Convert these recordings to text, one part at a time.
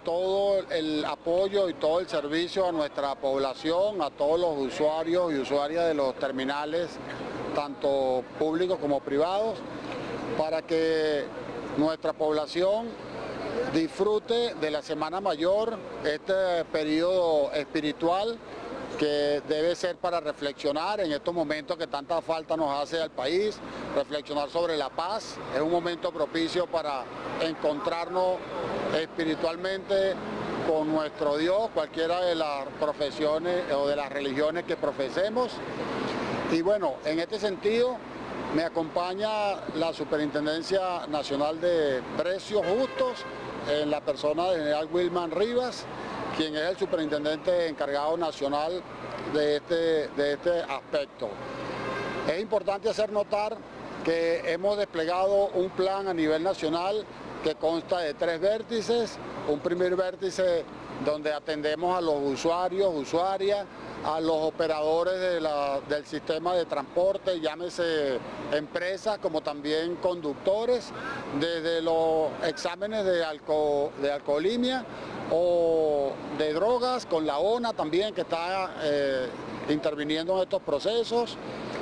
todo el apoyo y todo el servicio a nuestra población, a todos los usuarios y usuarias de los terminales, tanto públicos como privados, para que nuestra población disfrute de la Semana Mayor, este periodo espiritual que debe ser para reflexionar en estos momentos que tanta falta nos hace al país, reflexionar sobre la paz. Es un momento propicio para encontrarnos espiritualmente con nuestro Dios, cualquiera de las profesiones o de las religiones que profesemos. Y bueno, en este sentido me acompaña la Superintendencia Nacional de Precios Justos, en la persona del general Wilman Rivas, quien es el superintendente encargado nacional de este aspecto. Es importante hacer notar que hemos desplegado un plan a nivel nacional que consta de 3 vértices. Un primer vértice donde atendemos a los usuarios, usuarias, a los operadores del sistema de transporte, llámese empresas como también conductores, desde los exámenes de alcoholemia o de drogas, con la ONA también que está interviniendo en estos procesos,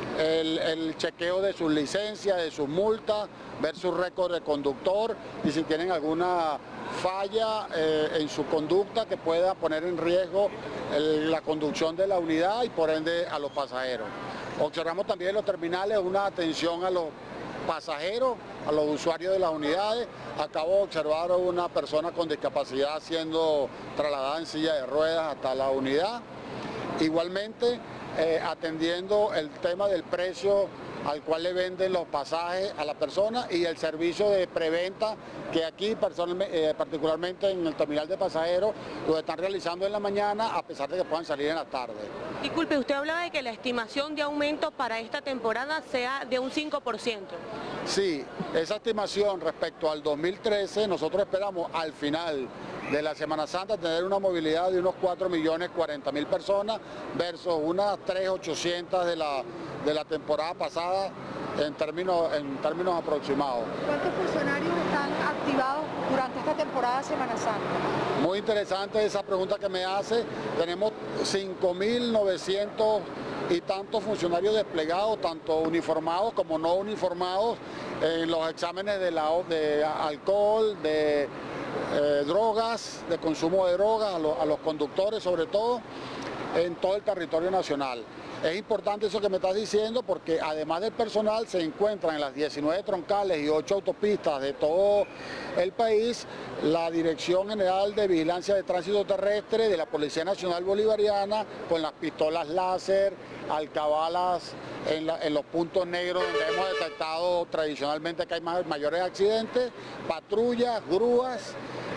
el chequeo de sus licencias, de sus multas, ver su récord de conductor y si tienen alguna falla en su conducta que pueda poner en riesgo la conducción de la unidad y por ende a los pasajeros. Observamos también en los terminales una atención a los pasajeros, a los usuarios de las unidades. Acabo de observar a una persona con discapacidad siendo trasladada en silla de ruedas hasta la unidad. Igualmente atendiendo el tema del precio al cual le venden los pasajes a la persona y el servicio de preventa que aquí particularmente en el terminal de pasajeros lo están realizando en la mañana a pesar de que puedan salir en la tarde. Disculpe, usted hablaba de que la estimación de aumento para esta temporada sea de un 5%. Sí, esa estimación respecto al 2013, nosotros esperamos al final de la Semana Santa tener una movilidad de unos 4.040.000 personas versus unas 3.800.000 de la temporada pasada en términos aproximados. ¿Cuántos funcionarios están activados durante esta temporada de Semana Santa? Muy interesante esa pregunta que me hace. Tenemos 5.900 y tantos funcionarios desplegados, tanto uniformados como no uniformados, en los exámenes de alcohol, de drogas, de consumo de drogas, a los conductores sobre todo, en todo el territorio nacional. Es importante eso que me estás diciendo porque además del personal se encuentran en las 19 troncales y 8 autopistas de todo el país la Dirección General de Vigilancia de Tránsito Terrestre de la Policía Nacional Bolivariana con las pistolas láser, alcabalas en los puntos negros donde hemos detectado tradicionalmente que hay mayores accidentes, patrullas, grúas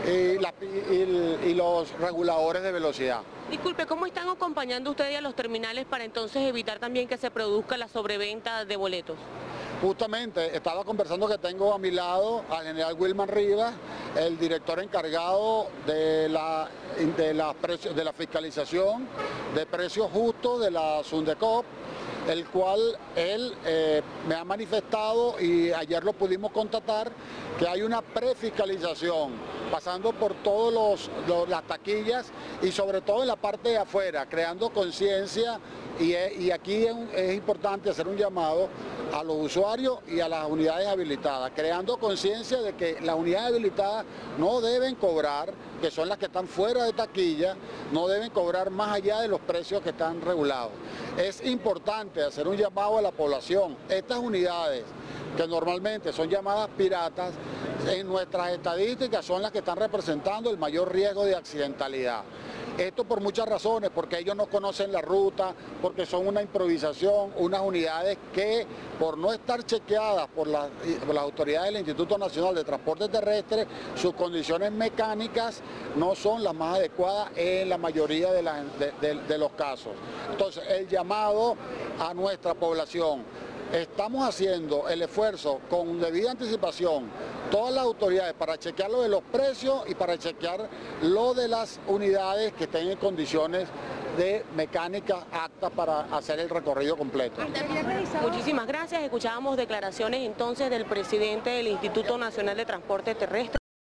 y los reguladores de velocidad. Disculpe, ¿cómo están acompañando ustedes a los terminales para entonces evitar también que se produzca la sobreventa de boletos? Justamente, estaba conversando que tengo a mi lado al general Wilman Rivas, el director encargado de la fiscalización de precios justos de la Sundecop, el cual él me ha manifestado y ayer lo pudimos constatar que hay una prefiscalización pasando por todas las taquillas y sobre todo en la parte de afuera, creando conciencia y aquí es importante hacer un llamado a los usuarios y a las unidades habilitadas, creando conciencia de que las unidades habilitadas no deben cobrar, que son las que están fuera de taquilla, no deben cobrar más allá de los precios que están regulados. Es importante hacer un llamado a la población. Estas unidades que normalmente son llamadas piratas, en nuestras estadísticas son las que están representando el mayor riesgo de accidentalidad. Esto por muchas razones, porque ellos no conocen la ruta, porque son una improvisación, unas unidades que por no estar chequeadas por las autoridades del Instituto Nacional de Transporte Terrestre, sus condiciones mecánicas no son las más adecuadas en la mayoría de los casos. Entonces, el llamado a nuestra población. Estamos haciendo el esfuerzo con debida anticipación, todas las autoridades, para chequear lo de los precios y para chequear lo de las unidades que estén en condiciones de mecánica apta para hacer el recorrido completo. Muchísimas gracias. Escuchábamos declaraciones entonces del presidente del Instituto Nacional de Transporte Terrestre.